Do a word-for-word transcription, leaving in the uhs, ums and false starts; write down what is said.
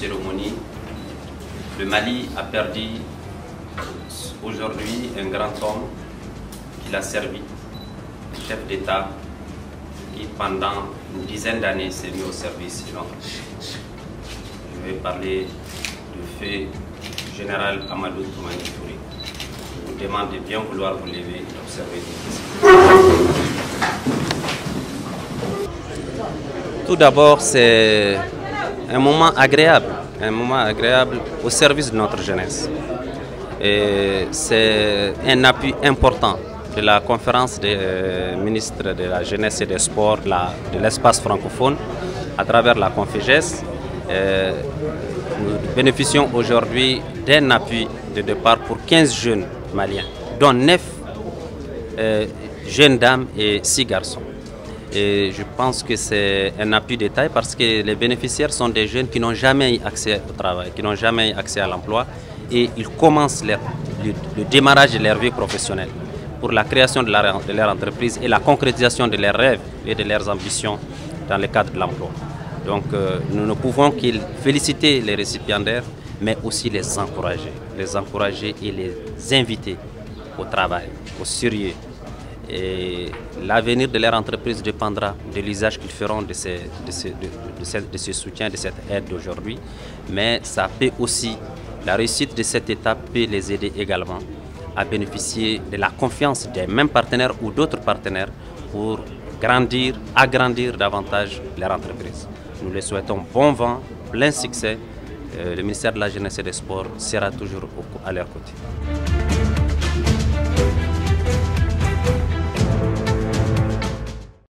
cérémonie, le Mali a perdu aujourd'hui un grand homme qui l'a servi, chef d'État, qui pendant une dizaine d'années s'est mis au service de notre pays. Je vais parler du fait général Amadou Toumani Touré. Je vous demande de bien vouloir vous lever et observer les questions. Tout d'abord, c'est un moment agréable, un moment agréable au service de notre jeunesse. Et c'est un appui important de la conférence des ministres de la jeunesse et des sports de l'espace francophone à travers la Conféges. Nous bénéficions aujourd'hui d'un appui de départ pour quinze jeunes maliens, dont neuf euh, jeunes dames et six garçons. Et je pense que c'est un appui de taille parce que les bénéficiaires sont des jeunes qui n'ont jamais eu accès au travail, qui n'ont jamais eu accès à l'emploi, et ils commencent leur, le, le démarrage de leur vie professionnelle pour la création de leur, de leur entreprise et la concrétisation de leurs rêves et de leurs ambitions dans le cadre de l'emploi. Donc euh, nous ne pouvons que féliciter les récipiendaires, mais aussi les encourager, les encourager et les inviter au travail, au sérieux. Et l'avenir de leur entreprise dépendra de l'usage qu'ils feront de ces, de, ces, de, de, ces, de ce soutien, de cette aide d'aujourd'hui. Mais ça peut aussi, la réussite de cette étape peut les aider également à bénéficier de la confiance des mêmes partenaires ou d'autres partenaires pour grandir, agrandir davantage leur entreprise. Nous les souhaitons bon vent, plein succès. Le ministère de la Jeunesse et des Sports sera toujours à leur côté.